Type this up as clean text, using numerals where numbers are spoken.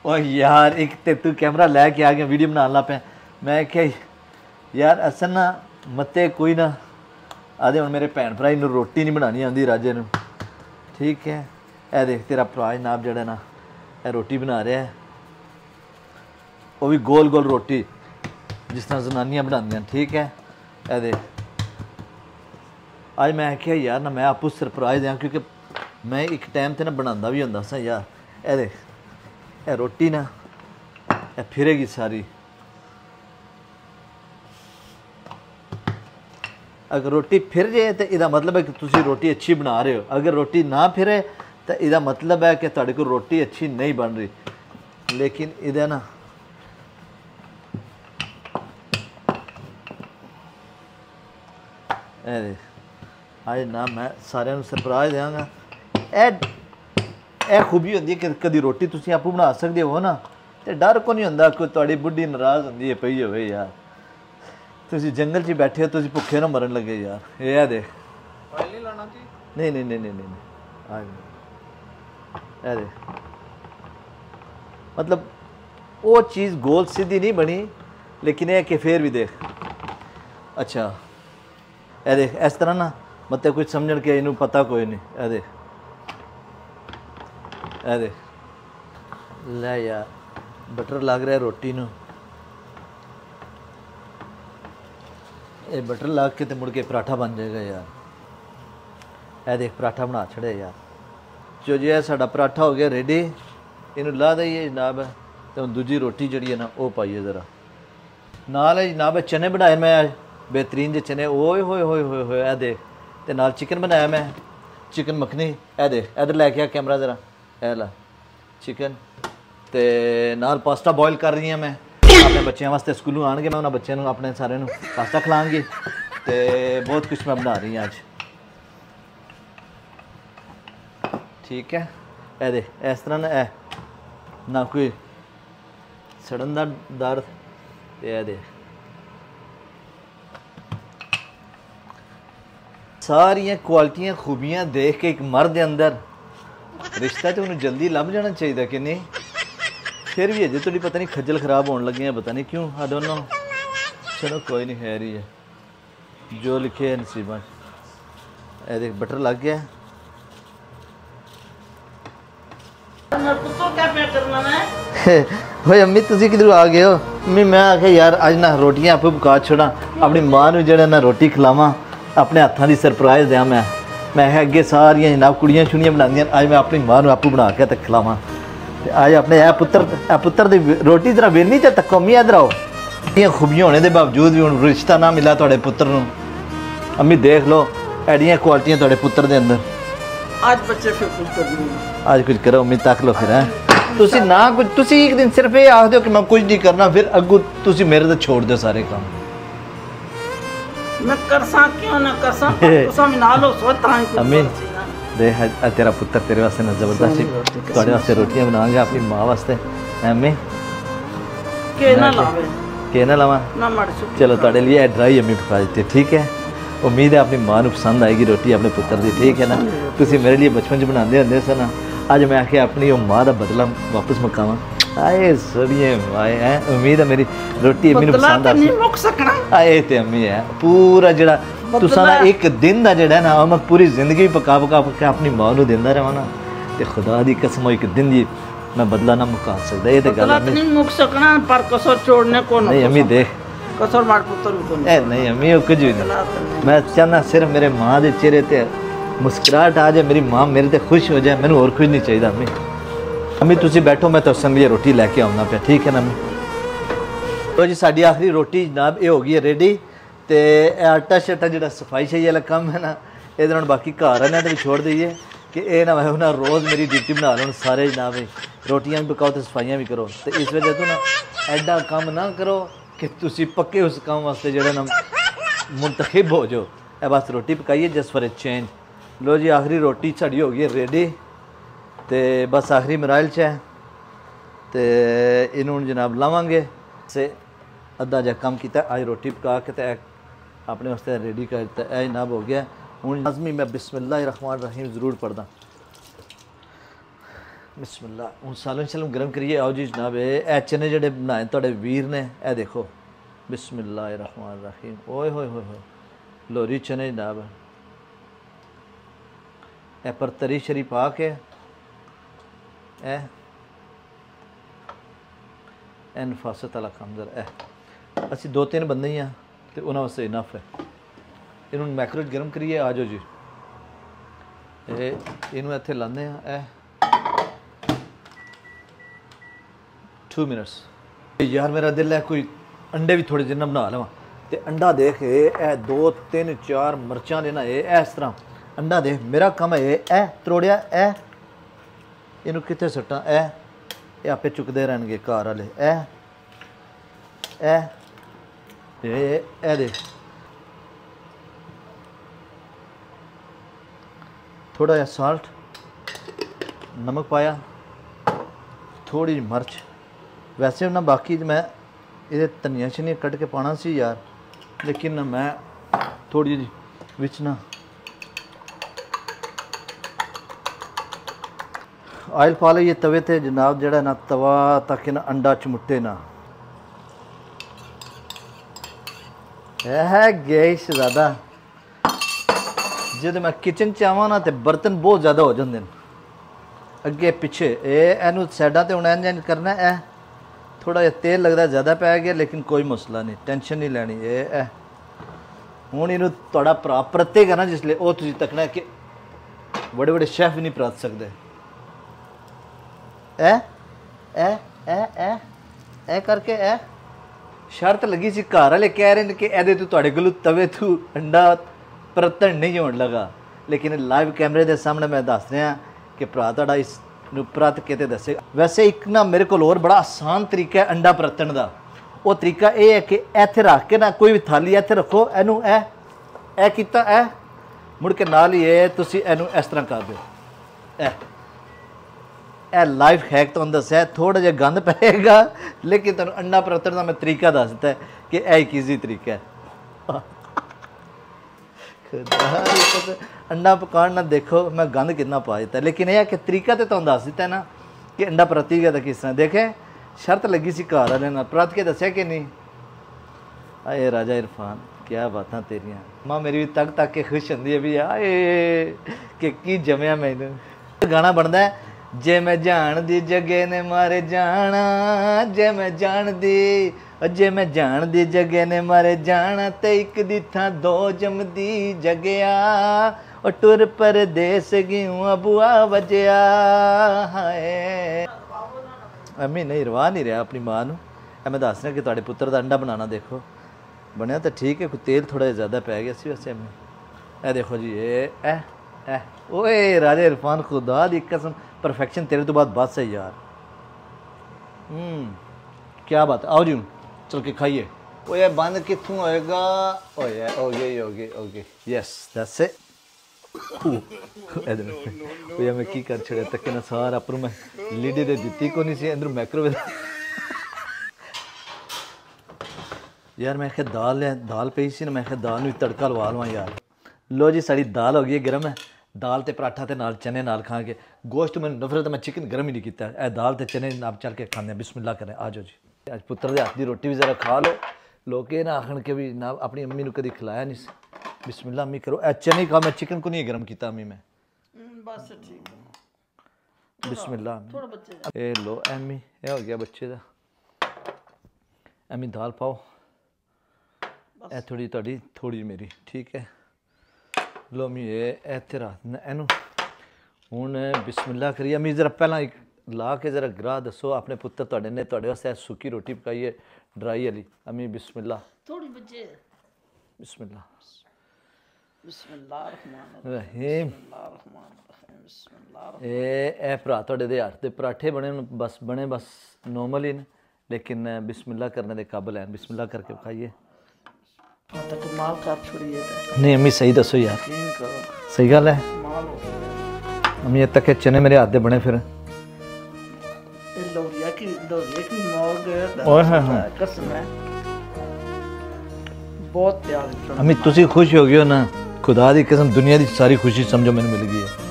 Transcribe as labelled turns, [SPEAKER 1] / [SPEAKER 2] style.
[SPEAKER 1] ओ यार एक ते तू कैमरा लैके आ गया वीडियो बना ला पे मैं क्या यार असल ना मते कोई ना आदे हुण मेरे भैन भरा इनू रोटी नहीं बनानी आंदी राजे नू ठीक है। ए देख तेरा भरा जनाब जड़ा ना ए रोटी बना रहा है वो भी गोल गोल रोटी जिस तरह जनानियां बनांदियां ठीक है। ए देख अज मैं आख्या यार ना मैं आपू सरप्राइज दें क्योंकि मैं एक टाइम ते ना बनांदा भी हुंदा सा यार। ए देख ए रोटी ना ए फिरेगी सारी अगर रोटी फिर जाए तो इसका मतलब है कि तुसी रोटी अच्छी बना रहे हो। अगर रोटी ना फिरे तो इसका मतलब है कि तुहाडे कोल रोटी अच्छी नहीं बन रही। लेकिन इहदा ना अज ना मैं सारिਆਂ ਨੂੰ सरप्राइज देंगा। ਇਹ खूबी होंदी है कि कभी रोटी तुसी आपू बना सकते हो ना तो डर को नहीं होंदा कोई तुहाडी बुढ़ी नाराज़ होंदी है पई होवे यार तुसी जंगल च बैठे हो तुसी भुखे ना मरन लगे यार। ये देख नहीं नहीं नहीं नहीं नहीं आज नहीं देख मतलब वो चीज़ गोल सीधी नहीं बनी लेकिन यह कि फिर भी देख अच्छा ए देख इस तरह ना मतलब कुछ समझ के इनू पता कोई नहीं। ए देख ए देख ले यार बटर लग रहा है रोटी नू ये बटर लग के तो मुड़ के पराठा बन जाएगा यार। ए देख पराठा बना छड़े यार जो जो है साडा पराठा हो गया रेडी इनू ला दईए जनाब तो दूजी रोटी जी है ना वो पाइए ज़रा नाल है जनाब चने बनाए मैं आज बेहतरीन जे चने ओए होए होए होए होए ए देख ते नाल चिकन बनाया मैं चिकन मखनी ए देख इधर लैके आ कैमरा ज़रा ए ला चिकन ते नाल पास्ता बॉयल कर रही हैं मैं अपने बच्चों वास्ते स्कूलों आएंगे मैं उन्होंने बच्चों अपने सारे पास्ता खिलाऊंगी तो बहुत कुछ मैं बना रही हूँ आज ठीक है। ए देख इस तरह ना ए ना कोई सड़न दा डर ए देख सारियां क्वालिटियां खूबियां देख के एक मर्द के अंदर रिश्ता तो उन्हें जल्दी लभ जाना चाहिए कि नहीं फिर भी अजे थोड़ी पता नहीं खज्जल खराब होने लगे हैं पता नहीं क्यों आई डोंट नो। चलो कोई नहीं खैर ही है जो लिखे है नसीबा। ए देख बटर लग गया भाई अम्मी तुसी किधर आ गए हो अम्मी मैं आखे यार अज ना रोटियां आपे पका छोड़ा अपनी मां नूं जेड़ा ना रोटी खिलावां अपने हत्थां दी सरप्राइज दें मैं अगे सारियां जनाब कुड़ियां छुड़ियां बनांदियां अज मैं अपनी मां नूं आपू बना के ते खिलावां आज अपने पुत्र दी रोटी जरा वेलनी ते तक्को अम्मी इधर आओ। इन्नियां खूबियां होने के बावजूद भी हुण रिश्ता ना मिला तुहाडे पुत्र नूं अम्मी देख लो एडियां क्वालिटियां तुहाडे पुत्र दे अंदर
[SPEAKER 2] आज बच्चे फिर कुछ कर दूंगा
[SPEAKER 1] आज कुछ करो अम्मी तक लो फिर है तुसी ना कुछ तुसी एक दिन सिर्फ ये आख दो कि मैं कुछ नहीं करना फिर अगू तुसी मेरे ते छोड़ दो सारे काम
[SPEAKER 2] मैं करसा क्यों ना करसा तुसा मिला लो सोता है
[SPEAKER 1] अम्मी देख तेरा पुत्र तेरे वास्ते ना जबरदस्त तुहाडे वास्ते रोटियां बनाऊंगा अपनी मां वास्ते अम्मी
[SPEAKER 2] के ना लावा ना मर
[SPEAKER 1] चलो तुहाडे लिए ड्राई अम्मी पका देती ठीक है। उम्मीद है अपनी मां नूं पसंद आएगी रोटी अपने पुत्र की ठीक है ना तुसी मेरे लिए बचपन च बनाते होंदे सन ना अज मैं आखे अपनी वो मां का बदला वापस मुकावां आए सड़िए आए हैं उम्मीद है मेरी रोटी अम्मी नूं पसंद आ आए ते अम्मी है पूरा जड़ा तुसा ना एक दिन का जड़ा ना मैं पूरी जिंदगी पका के अपनी मां नूं देंदा रहां ना ते खुदा दी कसम एक दिन दी मैं बदला ना मुका सकदा ये ते गल
[SPEAKER 2] नहीं मुक सकना पर कसर छोड़ने को
[SPEAKER 1] नहीं अम्मी देख
[SPEAKER 2] कसर मार पुत्र को
[SPEAKER 1] नहीं अम्मी वो कुछ नहीं मैं चाहना सिर्फ मेरे मां के चेहरे ते मुस्कुराहट आ जाए मेरी मां मेरे ते खुश हो जाए मैनू और कुछ नहीं चाहिए अम्मी अम्मी तुसी बैठो मैं तुहाडे लिए रोटी लैके आउंदा पिया ठीक है ना अम्मी तो जी साडी आखिरी रोटी जनाब ये हो गई है रेडी तो आटा शटा जो सफाई शही वाला कम है ना ये बाकी घर आने भी छोड़ दईए कि ये ना मैं ना रोज़ मेरी ड्यूटी बना लो सारे जनाब रोटियां भी पकाओ तो सफाइयां भी करो तो इस वजह तो ना एडा काम ना करो कि तुसी पक्के उस काम वास्ते जो ना मुंतखब हो जाओ ए बस रोटी पकाइए जस्ट फॉर ए चेंज। लो जी आखिरी रोटी साड़ी हो गई रेडी तो बस आखिरी मराइल च है तो इनू जनाब लावांगे से अद्धा जहा कम किया अज रोटी पका के तो अपने वास्ते रेडी कर दिता है जनाब हो गया हूँ लाजमी मैं बिस्मिल्लाहिर्रहमानिर्रहीम ज़रूर पढ़दा बिस्मिल्लाह हूँ सालन शलम गर्म करिए। आओ जी जनाब ए चने जेडे बनाए तुहाडे वीर ने ए देखो बिस्मिल्लाहिर्रहमानिर्रहीम। ओए होए होए होए लोरी चने जनाब ए पर तरी शरी पा के ए नफासत वाला काम जरा ए असी 2-3 बंदे ही हाँ तो उन्होंने वास्ते इनफ है। इन्होंने मैक्रो गर्म करिए। आ जाओ जी इन्होंने इत्थे लाने ए 2 मिनट्स। यार मेरा दिल है कोई अंडे भी थोड़े जिन्ना बना लवा तो अंडा देख ए 2-3-4 मिर्चां देना इस तरह अंडा देख मेरा काम है ए त्रोड़िया ए इनू कितने सट्टा ए आपे चुकते रहने घर वाले ए देख थोड़ा जा साल्ट नमक पाया थोड़ी जी मिर्च वैसे ना बाकी मैं ये धनिया शनिया कट के पाना सी यार लेकिन मैं थोड़ी जी विच ना ऑयल पा लीए तवे ते जनाब जड़ा ना तवा ताकि ना अंडा चमुटे ना है गैस ज़्यादा जो मैं किचन च आवां ना तो बर्तन बहुत ज़्यादा हो जाते हैं अगे पिछे एनू साइडा ते हुण इंज करना है थोड़ा जिहा तेल लगता ज़्यादा पै गया लेकिन कोई मसला नहीं टेंशन नहीं लैनी हुण इनू तुहाडा भरा परतेगा ना जिसले वो तुसीं तकना कि बड़े बड़े शेफ नहीं परत सकते ए करके शर्त लगी सी घर वाले कह रहे हैं कि ए तू तुहाडे कोलों तवे तू अंडा परतन नहीं होने लगा लेकिन लाइव कैमरे के सामने मैं दस रहा कि भरा तुहाडा इस परत के दसे। वैसे एक ना मेरे को और बड़ा आसान तरीका है अंडा परतन का। वो तरीका यह है कि इत्थे रख के ना कोई भी थाली इत्थे रखो एनू ए कीता मुड़ के नाल ही तुसीं एनू इस तरह कर दो ए लाइफ हैक तो दसा थोड़ा जिहा गंद पेगा लेकिन तुहानूं अंडा परतन का मैं तरीका दस दिता है कि यह एक ईजी तरीका है। अंडा पकाने ना देखो मैं गंद कितना पा दिता लेकिन यह कि तरीका तो तुहानूं दस दिता है ना कि अंडा परती गया तो किस तरह देखे शर्त लगी सी घर वाले नाल परत के दसिया कि नहीं। आए राजा इरफान क्या बातां तेरियां मां मेरी भी तक के खुश होंदी है भी आए कि की जमया मैनूं। गाना बनता है जे मैं जान दी जगे ने मारे जाना जे मैं जान दी जगे ने मारे जाना ते एक दी थां दो जमदी जगया और टुर परदेस गयूं अबुआ वजया हाय। अम्मी नहीं रवा नहीं रहा अपनी मां नूं मैं दस रहा कि तुहाडे पुत्र दा अंडा बनाना देखो बनया तो ठीक है कोई तेल थोड़ा ज़्यादा पै गया सी वैसे अम्मी देखो जी ओए राजा इरफान खुदा दी कसम परफेक्शन तेरे तो बाद बस है यार। क्या बात आओ जी चल के खाइए। ओ यार बंद कित्थों होएगा ओ यार हो गई यस दैट्स इट। ओ यार मैं की कर छड़े तक ना सारा पर मैं लीडी दे दित्ती को नहीं सी अंदर माइक्रोवेव यार मैं दाल पई सी ना मैं दाल नूं तड़का लवा लवां यार। लो जी साड़ी दाल हो गई गर्म है दाल ते पराठा ते नाल चने नाल खा के गोश्त मैंने नफरत मैं चिकन गर्म ही नहीं किया ए दाल ते चने नाल चल के खाने बिस्मिल्लाह करें। आ जाओ जी अज पुत्र दे हाथ दी रोटी भी जरा खा लो लोग ये ना आखन के भी ना अपनी अम्मी नूं कदी खिलाया नहीं। बिस्मिल्लाह अम्मी करो ए चने खा मैं चिकन को नहीं गर्म किया अम्मी मैं
[SPEAKER 2] बस ठीक है
[SPEAKER 1] बिस्मिल्लाह
[SPEAKER 2] थोड़ा बच्चे
[SPEAKER 1] ए लो अम्मी ये हो गया बच्चे दा अम्मी दाल पाओ ए थोड़ी तुहाडी थोड़ी मेरी ठीक है लो मी इत्थे रख इनू हुण बिस्मिल्लाह करिए। अम्मी जरा पहला एक ला के जरा ग्राह दसो अपने पुत्र तुहाडे ने तुहाडे वास्ते सुक्की रोटी पकाई है ड्राई वाली। अम्मी बिस्मिल्लाह
[SPEAKER 2] थोड़ी बच्चे
[SPEAKER 1] बिस्मिल्लाह
[SPEAKER 2] बिस्मिल्लाहिर्रहमानिर्रहीम
[SPEAKER 1] ए भरा तुहाडे दे हाथ दे पराठे बने बस नॉर्मल ही न लेकिन बिस्मिल्लाह करने दे काबिल हैं। बिस्मिल्लाह करके खाइए
[SPEAKER 2] तो कमाल कर छोड़िए
[SPEAKER 1] नहीं अम्मी सही दसो यार सही गल है अम्मी ये तक चने मेरे हाथ दे बने फिर
[SPEAKER 2] लोरिया की मौग
[SPEAKER 1] ओए हां
[SPEAKER 2] कसम है बहुत प्यार।
[SPEAKER 1] अम्मी तुसी खुश हो गए हो ना खुदा दी कसम दुनिया दी सारी खुशी समझो मैंने मिल गई है।